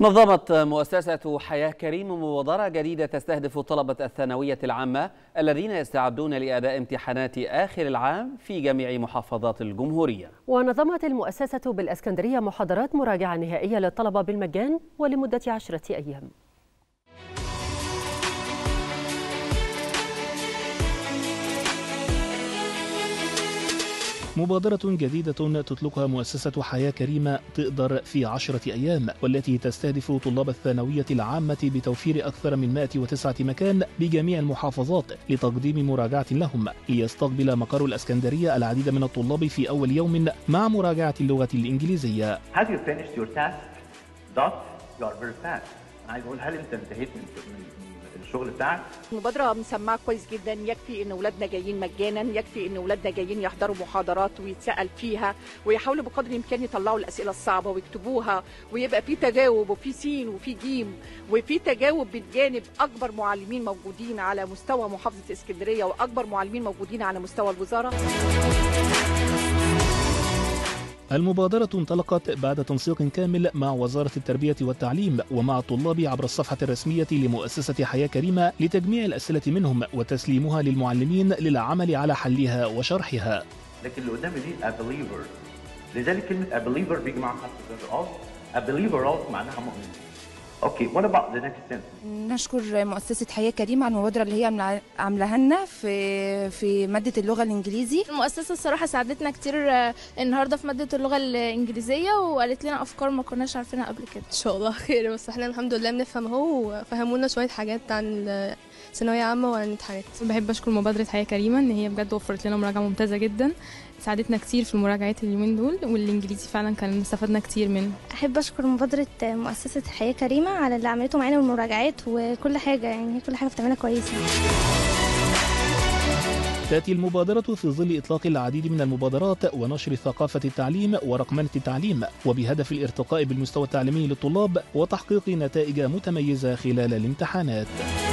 نظمت مؤسسة حياة كريم مبادرة جديدة تستهدف طلبة الثانوية العامة الذين يستعدون لأداء امتحانات آخر العام في جميع محافظات الجمهورية. ونظمت المؤسسة بالإسكندرية محاضرات مراجعة نهائية للطلبة بالمجان ولمدة 10 أيام. مبادرة جديدة تطلقها مؤسسة حياة كريمة تقدر في 10 أيام، والتي تستهدف طلاب الثانوية العامة بتوفير أكثر من 109 مكان بجميع المحافظات لتقديم مراجعة لهم، ليستقبل مقر الإسكندرية العديد من الطلاب في أول يوم مع مراجعة اللغة الإنجليزية. Have you finished your task? Dot, you are very fast. أنا عايز أقول هل أنت انتهيت من الشغل بتاعك؟ المبادرة مسمعة كويس جدا، يكفي ان اولادنا جايين مجانا، يكفي ان اولادنا جايين يحضروا محاضرات ويتسأل فيها ويحاولوا بقدر الامكان يطلعوا الاسئلة الصعبة ويكتبوها، ويبقى في تجاوب وفي سين وفي جيم وفي تجاوب بجانب اكبر معلمين موجودين على مستوى محافظة اسكندرية واكبر معلمين موجودين على مستوى الوزارة. المبادرة انطلقت بعد تنسيق كامل مع وزارة التربية والتعليم ومع الطلاب عبر الصفحة الرسمية لمؤسسة حياة كريمة لتجميع الأسئلة منهم وتسليمها للمعلمين للعمل على حلها وشرحها. لكن اللي قدامي دي a believer، لذلك كلمة a believer بيجي معها خط جر a believer also معناها مؤمن. اوكي، what about the next sentence؟ نشكر مؤسسة حياة كريمة على المبادرة اللي هي عاملاها لنا في مادة اللغة الإنجليزي. المؤسسة الصراحة ساعدتنا كتير النهاردة في مادة اللغة الإنجليزية، وقالت لنا أفكار ما كناش عارفينها قبل كده. إن شاء الله خير، بس احنا الحمد لله بنفهم اهو، وفهمونا شوية حاجات عن ثانوية عامة وعن الامتحانات. بحب أشكر مبادرة حياة كريمة إن هي بجد وفرت لنا مراجعة ممتازة جدا، ساعدتنا كتير في المراجعات اليومين دول، والإنجليزي فعلا كان استفدنا كتير منه. أحب أشكر مبادرة مؤسسة حياة كريمة على اللي عملته معانا والمراجعات وكل حاجة، يعني كل حاجة بتعملها كويسة. تأتي المبادرة في ظل إطلاق العديد من المبادرات ونشر ثقافة التعليم ورقمنة التعليم، وبهدف الارتقاء بالمستوى التعليمي للطلاب وتحقيق نتائج متميزة خلال الامتحانات.